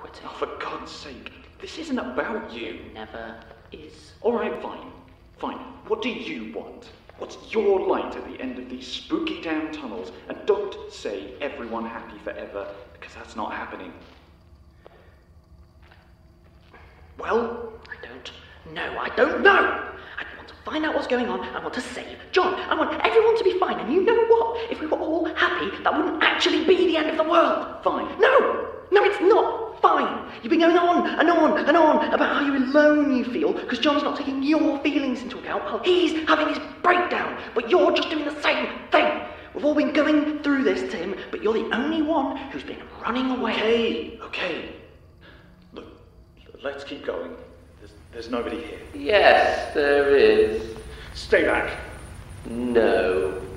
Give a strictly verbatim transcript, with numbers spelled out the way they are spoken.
quitting. Oh, for God's sake, this isn't about you. It never is. Alright, fine. Fine. What do you want? What's your light at the end of these spooky damn tunnels? And don't say everyone happy forever, because that's not happening. Well? I don't know. I don't know! I want to find out what's going on. I want to save John. I want everyone to be fine. And you know what? If we were all happy, that wouldn't actually be the end of the world. Fine. No! No, it's not fine. You've been going on and on and on about how alone you feel because John's not taking your feelings into account while he's having his breakdown. But you're just doing the same thing. We've all been going through this, Tim, but you're the only one who's been running away. Okay, okay. Look, let's keep going. There's, there's nobody here. Yes, there is. Stay back. No.